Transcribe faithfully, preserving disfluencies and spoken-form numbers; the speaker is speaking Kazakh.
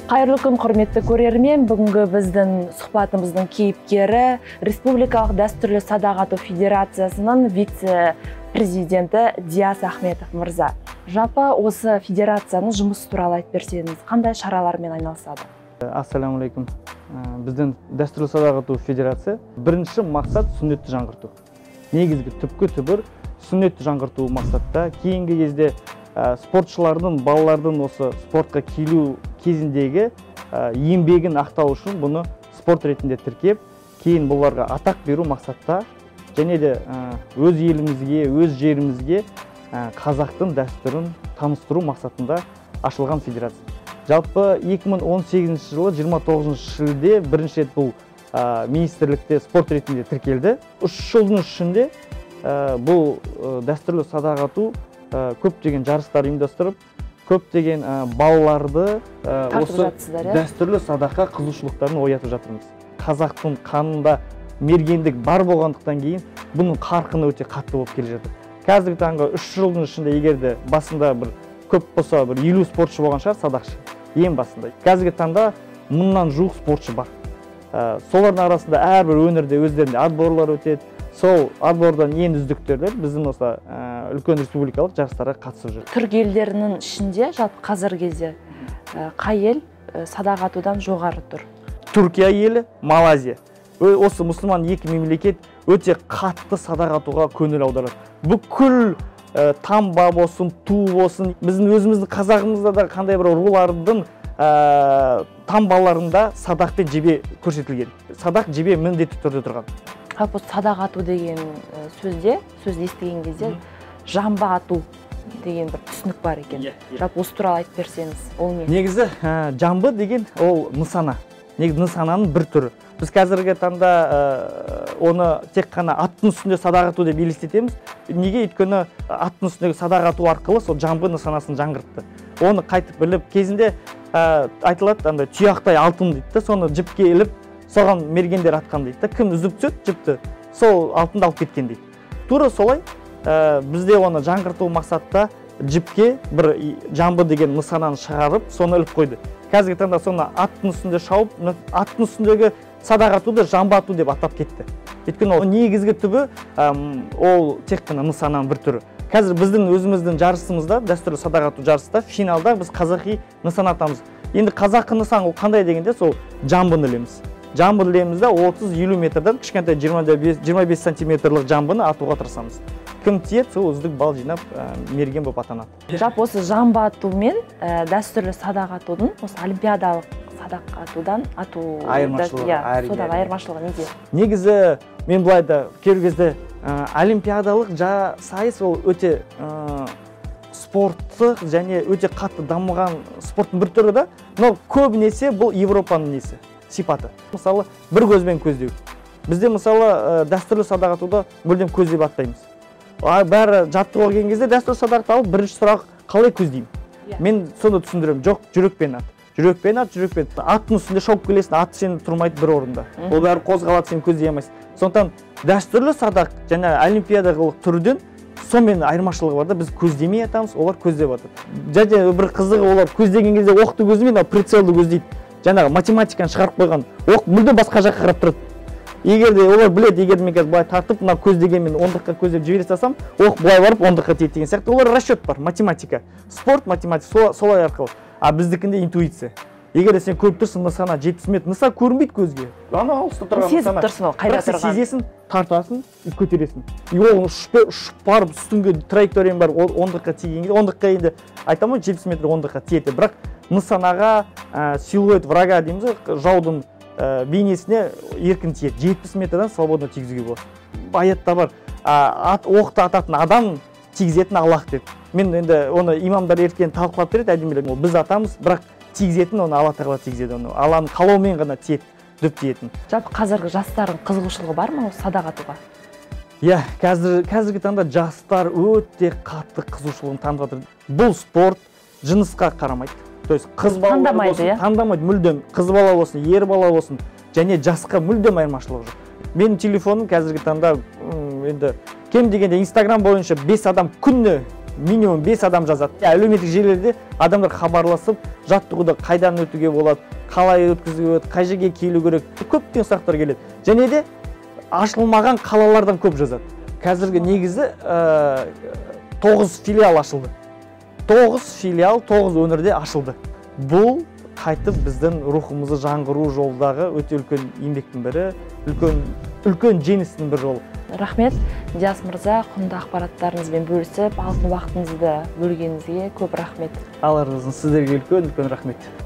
Қайырлы күн, құрметті көрермен. Бүгінгі біздің сұхбатымыздың кейіпкері Республикалық дәстүрлі садақ ату федерациясының вице-президенті Диас Ахметов мырза. Жалпы осы федерацияның жұмысы туралы айтып берсеңіз, қандай шаралармен айналысады? Ассаламу алейкум. Біздің дәстүрлі садақ ату федерация бірінші мақсат сүннетті жаңғырту. Негізгі түпкі түбір сүннетті жаңғырту мақсатта. Кейінгі кезде спортшылардың, балалардың осы спортқа келу кезіндегі еңбегін ақтау үшін бұны спорт ретінде тіркеп, кейін бұларға атақ беру мақсатта, және де өз елімізге, өз жерімізге қазақтың дәстүрін таныстыру мақсатында ашылған федерация. Жалпы екі мың он сегізінші жылы жиырма тоғызыншы шілде бірінші рет бұл министрлікте спорт ретінде тіркелді. үш жылдың ішінде бұл дәстүрлі садақ ату көптеген жарыстар ұйымдастырып, көптеген балаларды осы дәстүрлі садаққа қызығушылықтарын оятып жатырмыз. Қазақтың қанында мергендік бар болғандықтан кейін бұның қарқыны өте қатты болып келе жатыр. Қазіргі таңға үш жылдың ішінде егерде басында бір көп болса бір елу спортшы болған шығар, садақшы ең басында. Қазіргі таңда мыңнан жуық спортшы бар. Солардың арасында әрбір өңірде өздерінде отборлар өтеді. Сол отбордан ең үздіктерлер біздің осы үлкен республикалық жарыстарға қатысып жүр. Түрік елдерінің ішінде жалпы қазіргі кезде қай ел садақ атудан жоғары тұр? Түркия елі, Малайзия. Осы мұсылман екі мемлекет өте қатты садақ атуға көңіл аударады. Бүкіл тамба болсын, ту болсын, біздің өзіміздің қазағымызда да қандай бір рулардың тамбаларында садақ пен жебе көрсетілген. Садақ жебе міндетті түрде тұрған. Жалпы садақ ату деген сөзде, сөзді естіген кезде жамбы ату деген бір түсінік бар екен. Жалпы осы туралы айтып берсеңіз, ол не? Негізі жамбы деген ол нысана. Негізі нысананың бір түрі. Біз қазіргі таңда оны тек қана аттың үстінде садақ ату деп елестетеміз. Неге? Өйткені аттың үстіндегі садақ ату арқылы сол жамбы нысанасын жаңғыртты. Оны қайтып біліп, кезінде айтылады, тұяқтай алтын дейді, соны жіпке іліп, соған мергендер атқан дейді. Кім үзіп түседі жіпті, сол алтынды алып кеткен дейді. Тура солай бізде оны жаңғырту мақсатта жіпке бір жамбы деген нысананы шығарып, соны іліп қойды. Қазіргі таңда соны аттың үстінде шауып, аттың үстіндегі садақ атуды жамбы ату деп атап кетті. Өйткені ол негізгі түбі ол тек қана нысананың бір түрі. Қазір біздің өзіміздің жарысымызда, дәстүрлі садақ ату жарысында, финалда біз қазақи нысана атамыз. Енді қазақы нысан ол қандай дегенде сол жамбыны ілеміз. Жамбы ілемізде отыз елу метрден кішкентай жиырма бес сантиметрлік жамбыны атуға тырысамыз. Кім тиеді, сол үздік бал жинап мерген болып атанады. Жалпы осы жамбы ату мен дәстүрлі садақ атудың осы олимпиадалық садақ атудан ату айырмашылығы неде? Негізі мен былайда кейбір кезде олимпиадалық сайыс ол өте спорттық және өте қатты дамыған спорттың бір түрі да, но көбінесе бұл Европаның несі, сипаты. Мысалы, бір көзбен көздеу. Бізде мысалы дәстүрлі садақ атуда мүлдем көздеп аттаймыз. Бәрі жаттығуға келген кезде дәстүрлі садақ алып бірінші сұрақ қалай көздеймін? Мен соны түсіндіремін. Жоқ, жүрекпен ат. Жүрекпен ат, жүрекпен. Аттың үстінде шауып келесің, ат сен тұрмайды бір орында. Ол бәрі қозғалады, сен көздей алмайсың. Сондықтан дәстүрлі садақ және олимпиадалық түрден сонымен айырмашылығы бар да, біз көздемей атамыз, олар көздеп атады. Және бір қызығы олар көздеген кезде оқты көздемейді, прицелді көздейді. Жаңағы математиканы шығарып қойған оқ мүлде басқа жаққа қарап тұрады. Егерде олар біледі, егерде мен қазір былай тартып, мына көздегенмен ондыққа көздеп жібере салсам, оқ былай барып ондыққа тиеді деген сияқты. Олар расчет бар, математика. Спорт, математика солай арқылы. А біздікінде интуиция. Егерде сен көріп тұрсың, нысана жетпіс метр, нысана көрінбейді көзге. Ана алыста тұрған нысана. Сезіп тұрсың ол, қайда тұрған. Сезесің, тартасың, көтересің. И ол ұшып барып, үстіңге траекторияң бар, ондыққа тиген кезде, ондыққа енді айтамын, жетпіс метр ондыққа тиеді. Бірақ нысанаға силуэт врага дейміз, жаудың бейнесіне еркін тиеді. жетпіс метрден свободно тигізуге болады. Аятта бар, оқты ататын адам тигізетін Аллах деп. Мен енді оны имамдар ерткен талқылап береді, әдемілік. Біз атамыз, бірақ тигізетін оны Алла тағала тигізеді. Оны Алланың қалауымен ғана тиеді, дөп тиетін. Жалпы қазіргі жастардың қызығушылығы бар ма осы садақ атуға? Иә, қазіргі таңда жастар өте қатты қызығушылығын танытып жатыр. Бұл спорт жынысқа қарамайды. То есть қыз бала болсын, таңдамайды мүлдем. Қыз бала болсын, ер бала болсын, және жасқа мүлдем айырмашылығы жоқ. Менің телефоным қазіргі таңда енді кем дегенде Инстаграм бойынша бес адам күніне минимум бес адам жазады. Әлеуметтік желілерде адамдар хабарласып, жаттығуды қайдан өтуге болады, қалай өткізуге болады, қай жерге келу керек, көптеген сұрақтар келеді. Және де ашылмаған қалалардан көп жазады. Қазіргі негізі тоғыз филиал ашылды. тоғыз филиал, тоғыз өңірде ашылды. Бұл қайтып біздің рухымызды жаңғыру жолдағы өте үлкен еңбектің бірі, үлкен үлкен жеңістің бір жолы. Рахмет, Диас мырза, құнды ақпараттарыңызбен бөлісіп, алтын уақытыңызды бөлгеніңізге көп рахмет. Алла разы болсын, сіздерге үлкен үлкен рахмет.